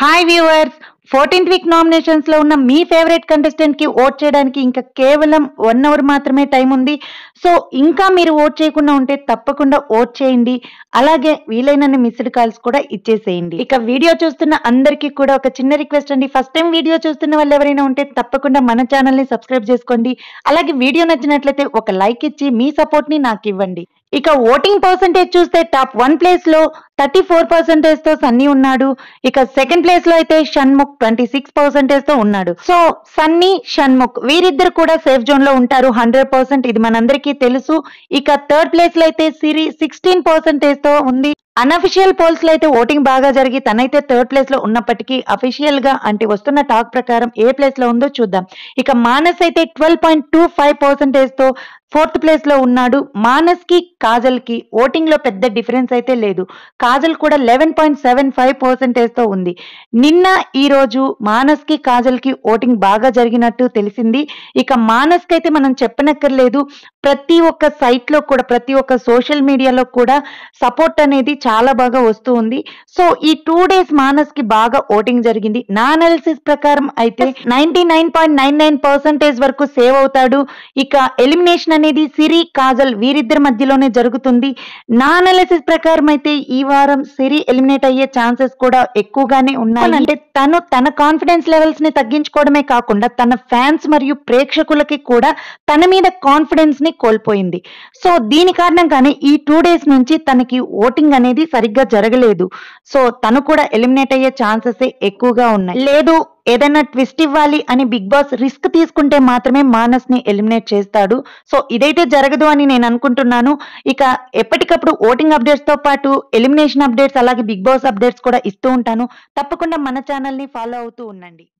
Hi viewers, 14th week nominations లో ఉన్న మీ ఫేవరెట్ కంటెస్టెంట్ కి ఓట్ చేయడానికి ఇంకా కేవలం 1 అవర్ మాత్రమే టైం ఉంది. సో ఇంకా మీరు ఓట్ చేయకుండా ఉంటే తప్పకుండా ఓట్ చేయండి. అలాగే వీలైనన్ని మిస్డ్ కాల్స్ కూడా ఇచ్చేసేయండి. ఇక వీడియో చూస్తున్న అందరికీ కూడా ఒక చిన్న రిక్వెస్ట్ అండి. ఫస్ట్ టైం వీడియో చూస్తున్న వాళ్ళు ఎవరైనా ఉంటే తప్పకుండా మన ఛానల్ ని సబ్స్క్రైబ్ చేసుకోండి. అలాగే వీడియో నచ్చినట్లయితే ఒక లైక్ ఇచ్చి మీ సపోర్ట్ ని నాకు ఇవ్వండి. ఇక ఓటింగ్ పర్సంటేజ్ చూస్తే టాప్ 1 ప్లేస్ లో 34% తో సన్నీ ఉన్నాడు. ఇక సెకండ్ ప్లేస్ లో అయితే షణ్ముఖ్ 26% తో ఉన్నాడు. సో సన్నీ, షణ్ముఖ్ వీరిద్దరు కూడా సేఫ్ జోన్ లో ఉంటారు 100%. ఇది మనందరికీ తెలుసు. ఇక థర్డ్ ప్లేస్ లో అయితే సిరి 16% తో ఉంది. అన్అఫిషియల్ పోల్స్ లో అయితే ఓటింగ్ బాగా జరిగి తనైతే థర్డ్ ప్లేస్ లో ఉన్నప్పటికీ అఫీషియల్ గా అంటే వస్తున్న టాక్ ప్రకారం ఏ ప్లేస్ లో ఉందో చూద్దాం. ఇక మానస్ అయితే 12.25% తో ఫోర్త్ ప్లేస్ లో ఉన్నాడు. మానస్ కి, కాజల్ కి ఓటింగ్ లో పెద్ద డిఫరెన్స్ అయితే లేదు. కాజల్ కూడా 11.75% తో ఉంది. నిన్న ఈ రోజు మానస్ కి, కాజల్ కి ఓటింగ్ బాగా జరిగినట్టు తెలిసింది. ఇక మానస్ కి అయితే మనం చెప్పనక్కర్లేదు. ప్రతి ఒక్క సైట్ లో కూడా, ప్రతి ఒక్క సోషల్ మీడియాలో కూడా సపోర్ట్ అనేది చాలా బాగా వస్తూ ఉంది. సో ఈ 2 days మానస్ కి బాగా ఓటింగ్ జరిగింది. నా అనాలిసిస్ ప్రకారం అయితే 99.99% వరకు సేవ్ అవుతాడు. ఇక ఎలిమినేషన్ అనేది సిరి, కాజల్ వీరిద్దరి మధ్యలోనే జరుగుతుంది. నా అనాలిసిస్ ప్రకారం అయితే ఈ వారం సిరి ఎలిమినేట్ అయ్యే ఛాన్సెస్ కూడా ఎక్కువగానే ఉన్నాయి. అంటే తను తన కాన్ఫిడెన్స్ లెవెల్స్ ని తగ్గించుకోవడమే కాకుండా తన ఫ్యాన్స్ మరియు ప్రేక్షకులకి కూడా తన మీద కాన్ఫిడెన్స్ ని కోల్పోయింది. సో దీని కారణంగానే ఈ 2 days నుంచి తనకి ఓటింగ్ అనేది సరిగ్గా జరగలేదు. సో తను కూడా ఎలిమినేట్ అయ్యే ఛాన్సెస్ ఎక్కువగా ఉన్నాయి. లేదు ఏదైనా ట్విస్ట్ ఇవ్వాలి అని బిగ్ బాస్ రిస్క్ తీసుకుంటే మాత్రమే మానస్ ని ఎలిమినేట్ చేస్తాడు. సో ఇదైతే జరగదు అని నేను అనుకుంటున్నాను. ఇక ఎప్పటికప్పుడు ఓటింగ్ అప్డేట్స్ తో పాటు ఎలిమినేషన్ అప్డేట్స్ అలాగే బిగ్ బాస్ అప్డేట్స్ కూడా ఇస్తూ ఉంటాను. తప్పకుండా మన ఛానల్ ని ఫాలో అవుతూ ఉండండి.